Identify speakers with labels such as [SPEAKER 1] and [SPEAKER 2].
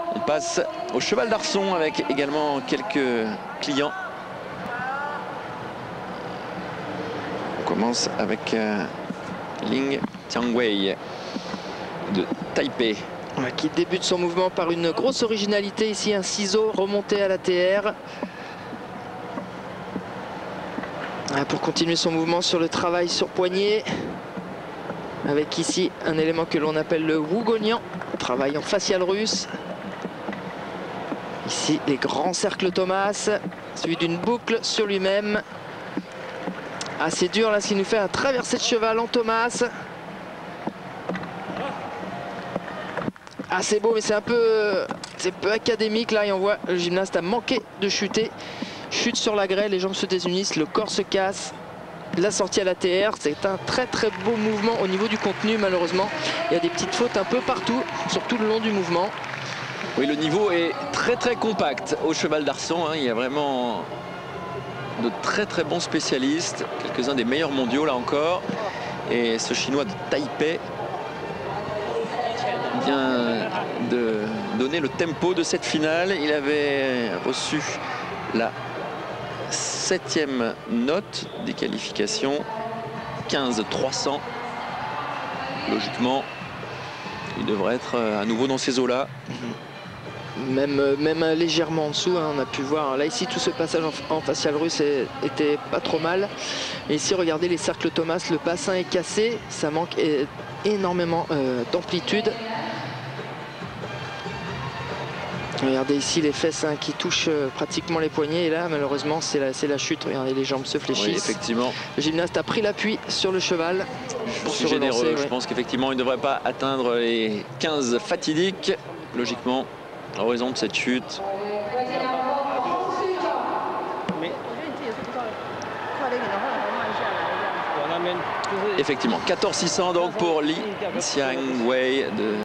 [SPEAKER 1] On passe au cheval d'Arçon avec également quelques clients. On commence avec Ling Tiangwei de Taipei.
[SPEAKER 2] Qui débute son mouvement par une grosse originalité ici, un ciseau remonté à la TR. Pour continuer son mouvement sur le travail sur poignet. Avec ici un élément que l'on appelle le Wugonian, travail en facial russe. Ici les grands cercles Thomas, suivi d'une boucle sur lui-même. Assez dur là, ce qui nous fait un traversé de cheval en Thomas. C'est beau, mais c'est peu académique là, et on voit le gymnaste a manqué de chuter. Chute sur la grêle, les jambes se désunissent, le corps se casse. La sortie à la TR, c'est un très beau mouvement au niveau du contenu. Malheureusement, il y a des petites fautes un peu partout, surtout le long du mouvement.
[SPEAKER 1] Oui, le niveau est très compact au cheval d'Arçon, hein. Il y a vraiment de très bons spécialistes, quelques-uns des meilleurs mondiaux là encore. Et ce chinois de Taipei vient de donner le tempo de cette finale. Il avait reçu la 7e note des qualifications, 15-300. Logiquement, il devrait être à nouveau dans ces eaux-là.
[SPEAKER 2] Même légèrement en dessous, hein, on a pu voir. Là, ici, tout ce passage en facial russe était pas trop mal. Et ici, regardez les cercles Thomas, le bassin est cassé. Ça manque énormément d'amplitude. Regardez ici les fesses qui touchent pratiquement les poignets. Et là, malheureusement, c'est la chute. Regardez, les jambes se fléchissent.
[SPEAKER 1] Oui, effectivement.
[SPEAKER 2] Le gymnaste a pris l'appui sur le cheval.
[SPEAKER 1] Je suis généreux. Je pense qu'effectivement, il ne devrait pas atteindre les 15 fatidiques. Logiquement, en raison de cette chute. Effectivement, 14-600 donc pour Li Tiangwei de